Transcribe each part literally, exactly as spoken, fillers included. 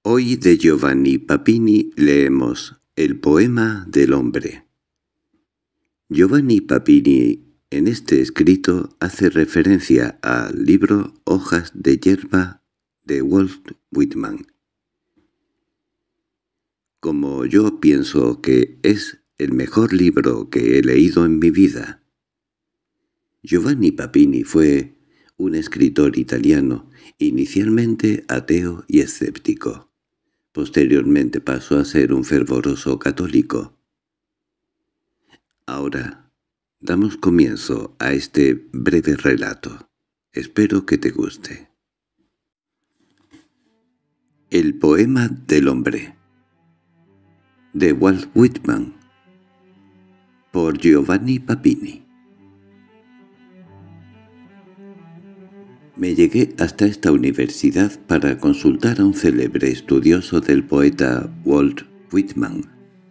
Hoy de Giovanni Papini leemos El poema del hombre. Giovanni Papini en este escrito hace referencia al libro Hojas de hierba de Walt Whitman. Como yo pienso que es el mejor libro que he leído en mi vida. Giovanni Papini fue un escritor italiano, inicialmente ateo y escéptico. Posteriormente pasó a ser un fervoroso católico. Ahora damos comienzo a este breve relato. Espero que te guste. El poema del hombre de Walt Whitman por Giovanni Papini. Me llegué hasta esta universidad para consultar a un célebre estudioso del poeta Walt Whitman.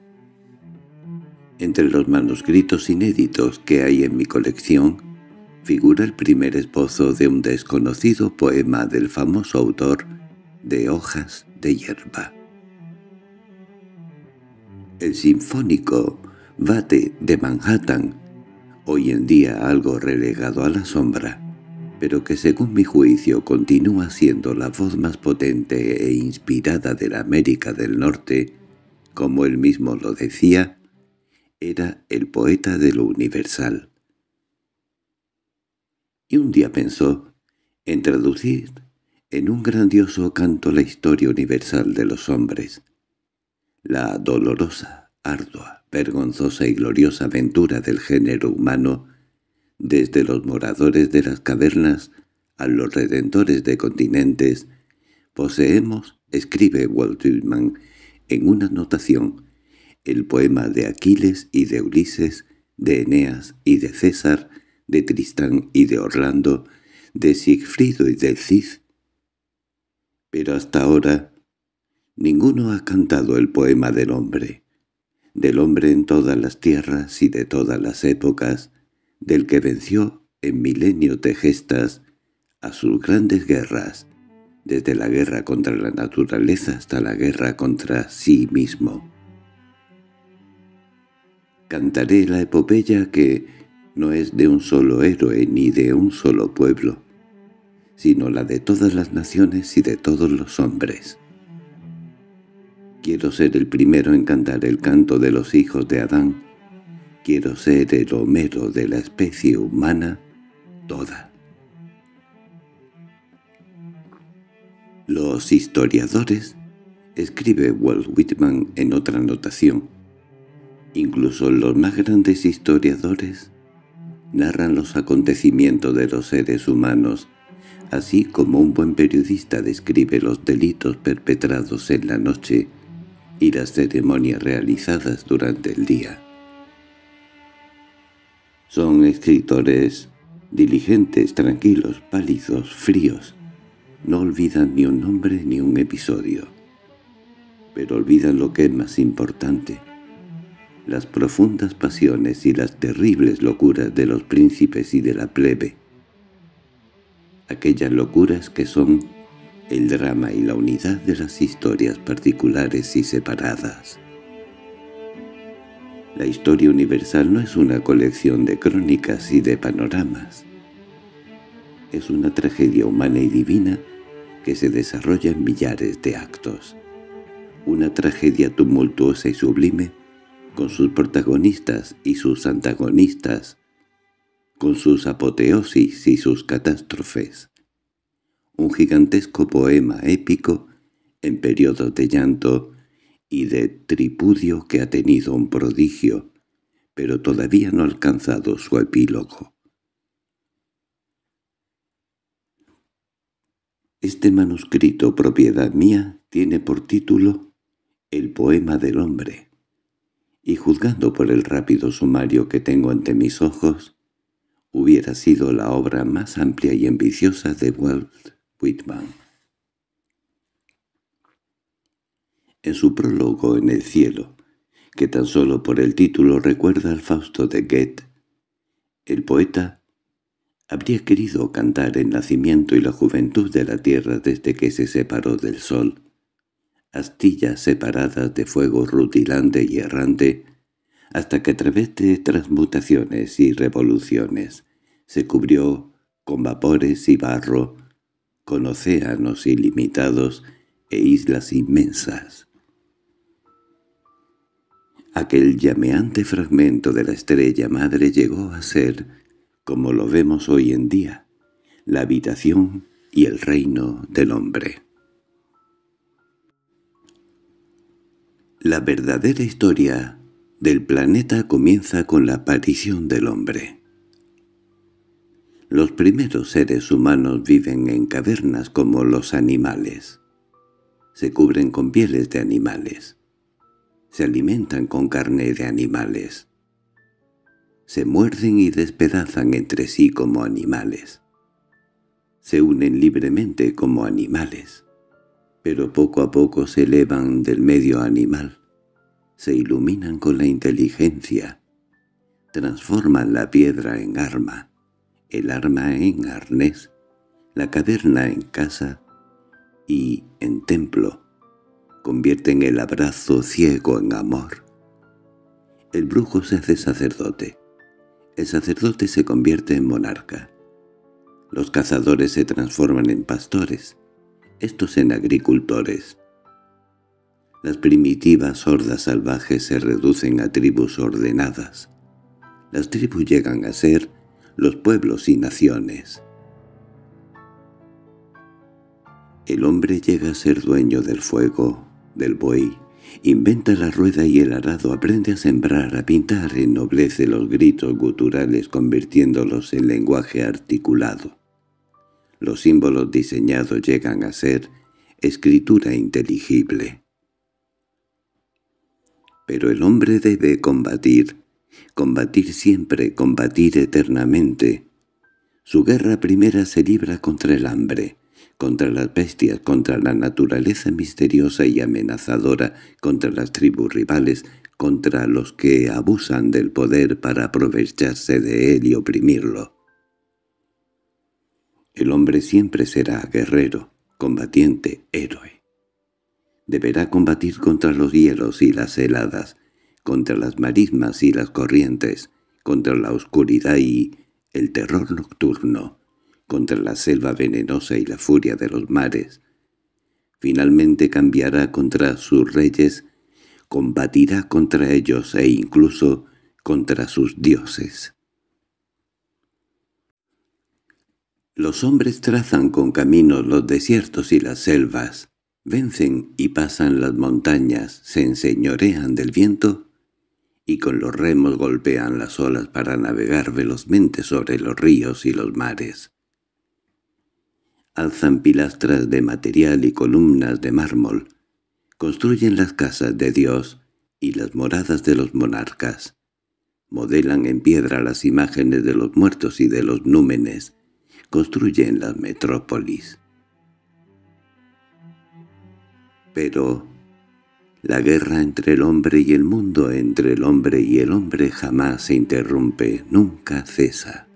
Entre los manuscritos inéditos que hay en mi colección, figura el primer esbozo de un desconocido poema del famoso autor de Hojas de hierba. El sinfónico Vate de Manhattan, hoy en día algo relegado a la sombra, pero que según mi juicio continúa siendo la voz más potente e inspirada de la América del Norte, como él mismo lo decía, era el poeta de lo universal. Y un día pensó en traducir en un grandioso canto la historia universal de los hombres, la dolorosa, ardua, vergonzosa y gloriosa aventura del género humano, desde los moradores de las cavernas a los redentores de continentes. Poseemos, escribe Walt Whitman en una anotación, el poema de Aquiles y de Ulises, de Eneas y de César, de Tristán y de Orlando, de Sigfrido y del Cid. Pero hasta ahora ninguno ha cantado el poema del hombre, del hombre en todas las tierras y de todas las épocas, del que venció en milenios de gestas a sus grandes guerras, desde la guerra contra la naturaleza hasta la guerra contra sí mismo. Cantaré la epopeya que no es de un solo héroe ni de un solo pueblo, sino la de todas las naciones y de todos los hombres. Quiero ser el primero en cantar el canto de los hijos de Adán. Quiero ser el Homero de la especie humana toda. Los historiadores, escribe Walt Whitman en otra anotación, incluso los más grandes historiadores, narran los acontecimientos de los seres humanos, así como un buen periodista describe los delitos perpetrados en la noche y las ceremonias realizadas durante el día. Son escritores diligentes, tranquilos, pálidos, fríos. No olvidan ni un nombre ni un episodio. Pero olvidan lo que es más importante, las profundas pasiones y las terribles locuras de los príncipes y de la plebe. Aquellas locuras que son el drama y la unidad de las historias particulares y separadas. La historia universal no es una colección de crónicas y de panoramas. Es una tragedia humana y divina que se desarrolla en millares de actos. Una tragedia tumultuosa y sublime, con sus protagonistas y sus antagonistas, con sus apoteosis y sus catástrofes. Un gigantesco poema épico en periodos de llanto y de tripudio que ha tenido un prodigio, pero todavía no ha alcanzado su epílogo. Este manuscrito, propiedad mía, tiene por título El poema del hombre, y juzgando por el rápido sumario que tengo ante mis ojos, hubiera sido la obra más amplia y ambiciosa de Walt Whitman. En su prólogo en el cielo, que tan solo por el título recuerda al Fausto de Goethe, el poeta habría querido cantar el nacimiento y la juventud de la tierra desde que se separó del sol, astillas separadas de fuego rutilante y errante, hasta que a través de transmutaciones y revoluciones se cubrió con vapores y barro, con océanos ilimitados e islas inmensas. Aquel llameante fragmento de la estrella madre llegó a ser, como lo vemos hoy en día, la habitación y el reino del hombre. La verdadera historia del planeta comienza con la aparición del hombre. Los primeros seres humanos viven en cavernas como los animales. Se cubren con pieles de animales. Se alimentan con carne de animales. Se muerden y despedazan entre sí como animales. Se unen libremente como animales, pero poco a poco se elevan del medio animal, se iluminan con la inteligencia, transforman la piedra en arma, el arma en arnés, la caverna en casa y en templo, convierten el abrazo ciego en amor. El brujo se hace sacerdote, el sacerdote se convierte en monarca. Los cazadores se transforman en pastores, estos en agricultores. Las primitivas hordas salvajes se reducen a tribus ordenadas. Las tribus llegan a ser los pueblos y naciones. El hombre llega a ser dueño del fuego, del buey, inventa la rueda y el arado, aprende a sembrar, a pintar, ennoblece los gritos guturales convirtiéndolos en lenguaje articulado. Los símbolos diseñados llegan a ser escritura inteligible. Pero el hombre debe combatir, combatir siempre, combatir eternamente. Su guerra primera se libra contra el hambre, contra las bestias, contra la naturaleza misteriosa y amenazadora, contra las tribus rivales, contra los que abusan del poder para aprovecharse de él y oprimirlo. El hombre siempre será guerrero, combatiente, héroe. Deberá combatir contra los hielos y las heladas, contra las marismas y las corrientes, contra la oscuridad y el terror nocturno, contra la selva venenosa y la furia de los mares. Finalmente cambiará contra sus reyes, combatirá contra ellos e incluso contra sus dioses. Los hombres trazan con caminos los desiertos y las selvas, vencen y pasan las montañas, se enseñorean del viento y con los remos golpean las olas para navegar velozmente sobre los ríos y los mares. Alzan pilastras de material y columnas de mármol, construyen las casas de Dios y las moradas de los monarcas, modelan en piedra las imágenes de los muertos y de los númenes, construyen las metrópolis. Pero la guerra entre el hombre y el mundo, entre el hombre y el hombre jamás se interrumpe, nunca cesa.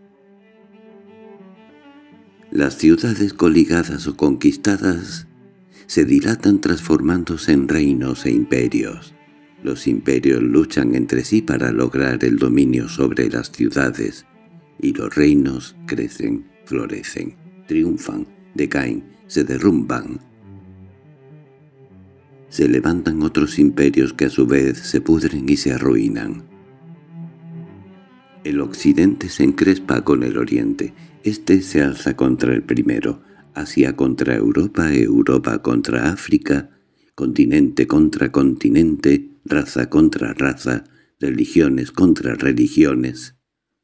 Las ciudades coligadas o conquistadas se dilatan transformándose en reinos e imperios. Los imperios luchan entre sí para lograr el dominio sobre las ciudades, y los reinos crecen, florecen, triunfan, decaen, se derrumban. Se levantan otros imperios que a su vez se pudren y se arruinan. El occidente se encrespa con el oriente, este se alza contra el primero, Asia contra Europa, Europa contra África, continente contra continente, raza contra raza, religiones contra religiones.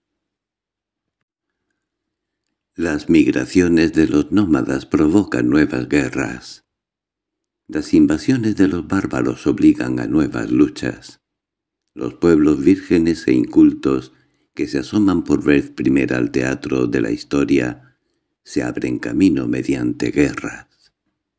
Las migraciones de los nómadas provocan nuevas guerras. Las invasiones de los bárbaros obligan a nuevas luchas. Los pueblos vírgenes e incultos que se asoman por vez primera al teatro de la historia se abren camino mediante guerras.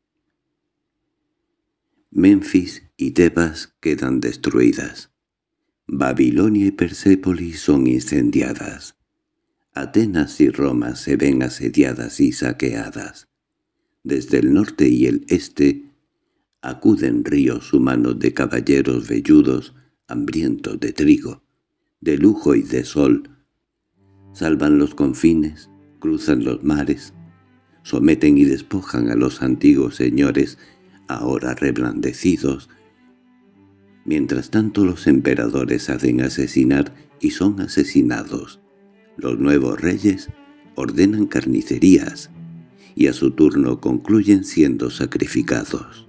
Menfis y Tebas quedan destruidas. Babilonia y Persépolis son incendiadas. Atenas y Roma se ven asediadas y saqueadas. Desde el norte y el este Acuden ríos humanos de caballeros velludos, hambrientos de trigo, de lujo y de sol. Salvan los confines, cruzan los mares, someten y despojan a los antiguos señores, ahora reblandecidos. Mientras tanto los emperadores hacen asesinar y son asesinados. Los nuevos reyes ordenan carnicerías y a su turno concluyen siendo sacrificados.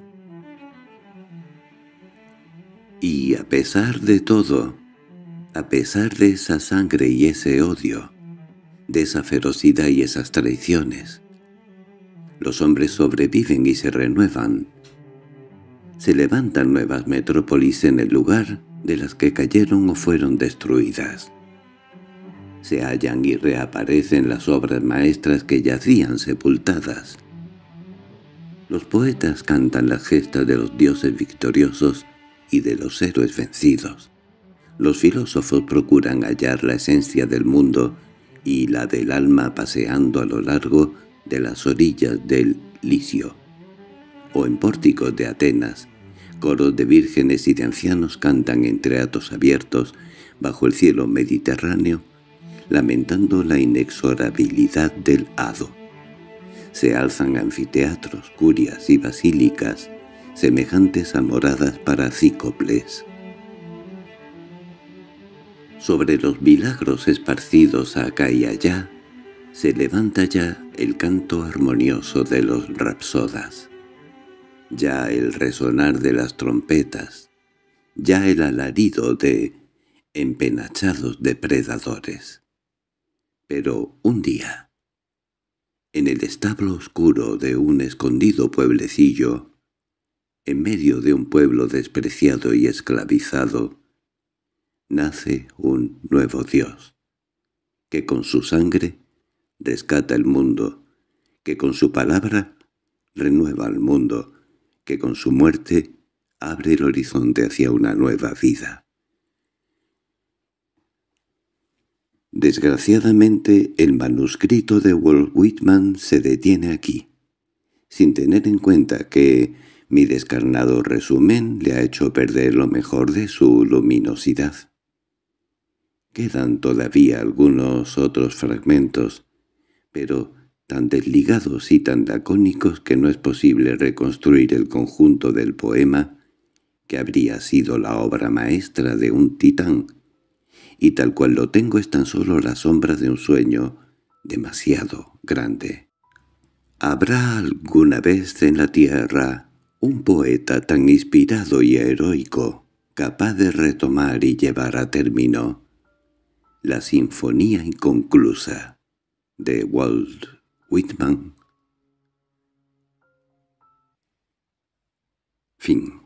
Y a pesar de todo, a pesar de esa sangre y ese odio, de esa ferocidad y esas traiciones, los hombres sobreviven y se renuevan. Se levantan nuevas metrópolis en el lugar de las que cayeron o fueron destruidas. Se hallan y reaparecen las obras maestras que yacían sepultadas. Los poetas cantan la gesta de los dioses victoriosos y de los héroes vencidos. Los filósofos procuran hallar la esencia del mundo y la del alma paseando a lo largo de las orillas del Licio, o en pórticos de Atenas. Coros de vírgenes y de ancianos cantan en teatros abiertos bajo el cielo mediterráneo, lamentando la inexorabilidad del hado. Se alzan anfiteatros, curias y basílicas, semejantes a moradas para cíclopes. Sobre los milagros esparcidos acá y allá, se levanta ya el canto armonioso de los rapsodas, ya el resonar de las trompetas, ya el alarido de empenachados depredadores. Pero un día, en el establo oscuro de un escondido pueblecillo, en medio de un pueblo despreciado y esclavizado, nace un nuevo Dios, que con su sangre rescata el mundo, que con su palabra renueva el mundo, que con su muerte abre el horizonte hacia una nueva vida. Desgraciadamente, el manuscrito de Walt Whitman se detiene aquí, sin tener en cuenta que mi descarnado resumen le ha hecho perder lo mejor de su luminosidad. Quedan todavía algunos otros fragmentos, pero tan desligados y tan lacónicos que no es posible reconstruir el conjunto del poema, que habría sido la obra maestra de un titán, y tal cual lo tengo es tan solo la sombra de un sueño demasiado grande. ¿Habrá alguna vez en la tierra un poeta tan inspirado y heroico, capaz de retomar y llevar a término la sinfonía inconclusa de Walt Whitman? Fin.